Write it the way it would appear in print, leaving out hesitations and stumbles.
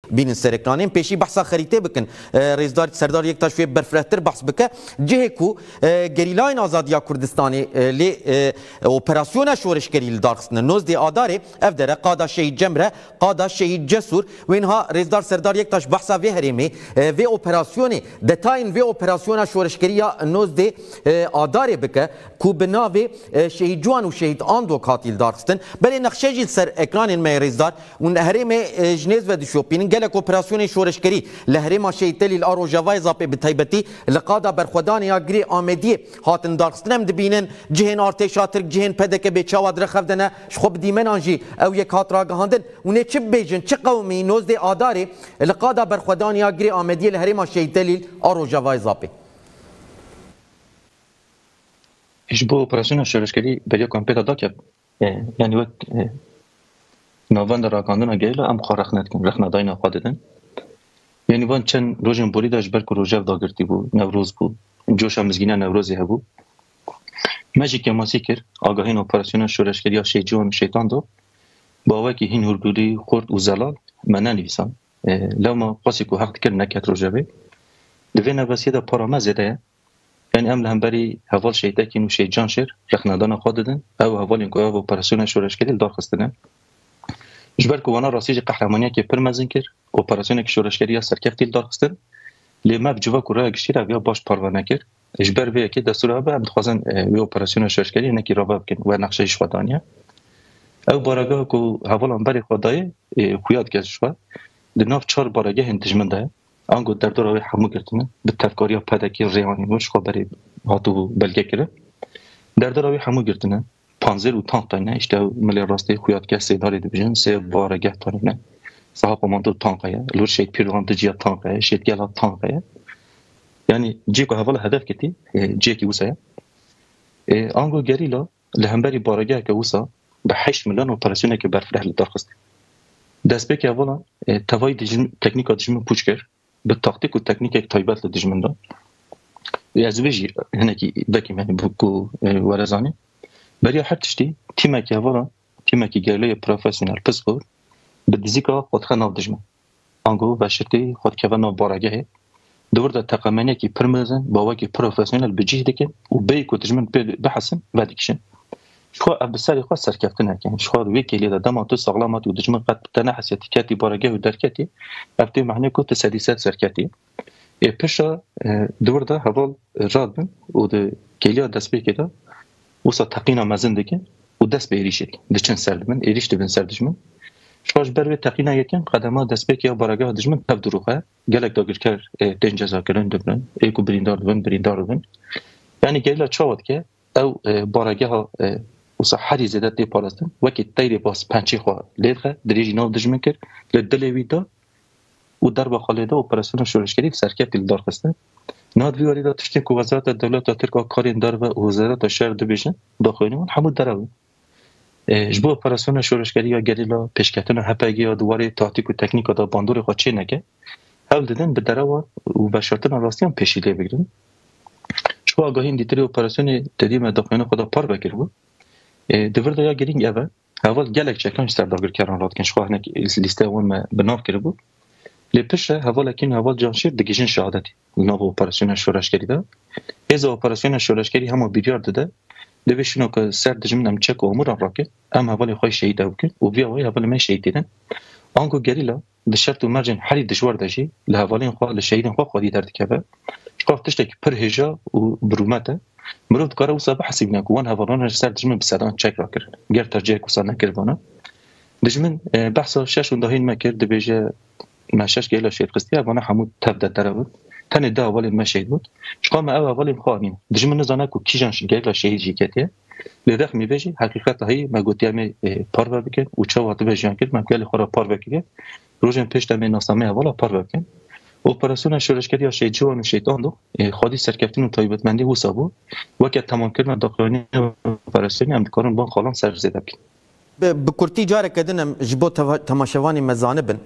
بین سرکانین پیشی بحثا خریطه بکن رئیسدار سردار یکتاش وی برفرهتر بحث بکه جه کو گریلاین آزادیا کردستانی لی اپراسیون شورشگری دارخستن نوزدی آداره اف دره قادا شهید جمره قادا شهید جسور و اینها رئیسدار سردار یکتاش بحثا وی هریمی وی اپراسیون دتاین وی اپراسیون شورشگری نوزدی آداره بکه کو بناوی شهید جوان و شهید آندو قاتل دارخستن بله نقشه جیل سر اکران می رئیسدار و هریم جنیز و دشوپین گلک اپراسیون شورشگری لهریم شهید تلی الارو جوای زاپی بتایبتی لقادا برخودان یا گری آمدی هاتن دارخستن هم دبینن جهن ارتشاتر جهن پدک به چواد رخدنه خب دیمن آنجی او یک هات راگهاندن و نه چه بیجن چه قومی نوزد آداری لقادا برخودان یا گری آمدی لهریم شهید تلی الارو جوای زاپی ایش بو اپراسیون شورشگری برای کامپیوتر داکت یعنی وقت نوان در راگاندن گیلا ام خارخ ندکن رخ ندای نخواد دادن یعنی وان چند روزن بولی داشت برکو روزه داگرتی بود نوروز بود جوش هم مزگینه نوروزی هبود ماجی که ماسی کرد آگاهین اپراسیون شورشگری یا شیجان و شیطان دو با وکی هین هرگولی خورد و زلال من ننویسم لما قاسی کو حق کرد نکت روزه بی دوی نوسیه دا پارامه زده یعنی ام لهم بری حوال شیطاکین و شیجان شر رخ ندان خود دادن او حوال این که او اپراسیون شورشگری دار خستنه جبر کوانا راسیج قهرمانیه که پرمزن کرد اپراسیون که شورشگری یا سرکفتی دار خستن لیما بجوا کورا گشتیر اویا باش پروانه کرد جبر وی که دستور به متخوازن وی اپراسیون شورشگری نکی رابا بکن و نقشه شودانیه او بارگاه کو حوال ام بری خدای خویاد گشوا دناف 4 بارگاه انتجمنده آنگو در دور همو گرتنه به تفکاری پدکی ریانی مش خبری هاتو بلگه کرد در دور همو گرتنه پانزر و تانک تاینه اشته ملی راستی خویاد که سیداری دیویژن سه بارگه تاینه صاحب ماندو تانکه لور شید پیروان دجیا تانکه شید گلا تانکه یعنی جیکو حواله هدف کتی جیکی وسه آنگو گریلا لهمبری بارگه که وسا به 8 میلیون اپراسیون که برفره دارخست دست به که اولا توای تکنیک دجمن پوچ کرد به تاکتیک و تکنیک تایبات دجمن داد از ویژی هنکی دکی من بکو ورزانی برای هر تشتی تیمه که اولا تیمه که گریلای پروفسیونال پس بود به دیزیکا خود خناب دجمن آنگو و شرطی خود که ونو بارگه دور ده تقامنی که پرمزن با وکی پروفسیونال بجیه دکن و بی کو دجمن بحسن و دیکشن شو ابسری خاص سرکفتنه که شو ویکی لیدا دما تو ساغلامات و دجمن قد تنحسیتی کتی بارگه و درکتی ابتی معنی کو تسدیسات سرکتی پشا دور ده حوال راد بن و ده کلیا دست بی کده وسا تقینا مزن دکن و دست به ایریشت دچن سرد من ایریش دبن سردش من شواش بروی تقینا یکن قدما دست به که بارگاه دجمن تب دروخه گلک داگر کر دنجا زاکرن دبن ایکو بریندار دبن یعنی گلیلا چاوت که او بارگاه وسا حری زدت دی پارستن وکی تیری باس پنچی خواه لیدخه دریجی ناو دجمن کر لدلوی دا و در با خالیده اپراسیون شورشگری سرکفت دار خسته ناد ویاری دا تشتی که وزارت دولت ترکا کارین دار و وزارت شهر دبیجن داخلینمون همون داره جبو اپراسیون شورشگری یا گریلا پیشکتن هپگی یا دواره تاکتیک و تکنیک دا باندور خود چه نگه حال دیدن به دره و به شرطن راستی هم پیشیده بگیرن شو آگاهی دیتری اپراسیون تدیم داخلین خدا پار بگیر بود دور دا یا گرینگ اول گلک چکن سر داگر کردن راد کن شو هنک لیسته اون بناف کرده بود لپش حواله کین حوال جانشیر دگیجن شهادتی نو اپراسیون شورشگری ده از اپراسیون شورشگری همو بیریار داده دویشونو که سر دجمن ام چک امور راکه ام حواله خوی شهید وکن و بیا وای حواله من شهید دیدن آنگو گریلا د شرط و مرجن حری دشوار دجی له حواله خو له شهیدن خو خودی درد کبه شقافتش تک پر هجا و برومته مرود کارو صبح حسبنا کوان حوالون سر دجمن بسدان چک راکر گر ترجیح کوسانه کردونه دجمن بحث شش اندهین مکر دبیجه ماشش گیلا شید قستی اوانا حمود تبدا دره بود تن ده اول ما شهید بود شقام او اول خانین دجمن نزانه کو کیجانش گیلا شهید جیکته لدخ می بجی حقیقت هی ما گوتیم پار بکن و چه وقت بجیان کرد من گلی خورا پار بکیه روزن پیش دم ناسامه اولا پار بکن اپراسیون شورشگری یا شهید جوان شیطان دو خودی سرکفتن و تایبتمندی حسابو وقت تمام کردن داخلانی اپراسیون هم کارن با خالان سر زده بکن بکرتی جاره کدنم جبو تماشوانی مزانبن